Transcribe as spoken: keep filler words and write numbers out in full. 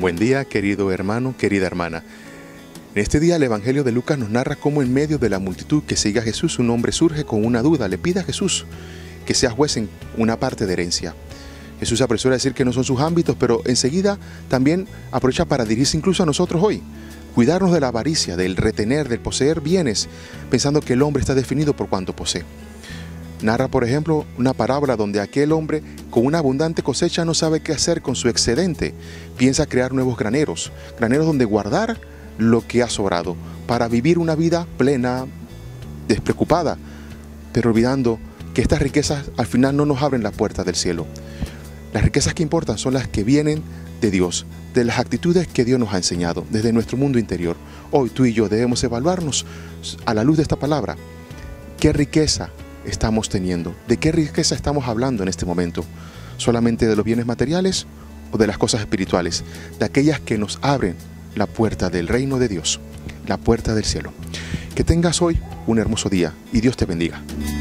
Buen día, querido hermano, querida hermana. En este día el Evangelio de Lucas nos narra cómo en medio de la multitud que sigue a Jesús, un hombre surge con una duda, le pide a Jesús que sea juez en una parte de herencia. Jesús se apresura a decir que no son sus ámbitos, pero enseguida también aprovecha para dirigirse incluso a nosotros hoy. Cuidarnos de la avaricia, del retener, del poseer bienes, pensando que el hombre está definido por cuanto posee. Narra, por ejemplo, una parábola donde aquel hombre con una abundante cosecha no sabe qué hacer con su excedente. Piensa crear nuevos graneros, graneros donde guardar lo que ha sobrado, para vivir una vida plena, despreocupada, pero olvidando que estas riquezas al final no nos abren la puerta del cielo. Las riquezas que importan son las que vienen de Dios, de las actitudes que Dios nos ha enseñado, desde nuestro mundo interior. Hoy tú y yo debemos evaluarnos a la luz de esta palabra. ¿Qué riqueza estamos teniendo? ¿De qué riqueza estamos hablando en este momento? ¿Solamente de los bienes materiales o de las cosas espirituales? De aquellas que nos abren la puerta del reino de Dios, la puerta del cielo. Que tengas hoy un hermoso día y Dios te bendiga.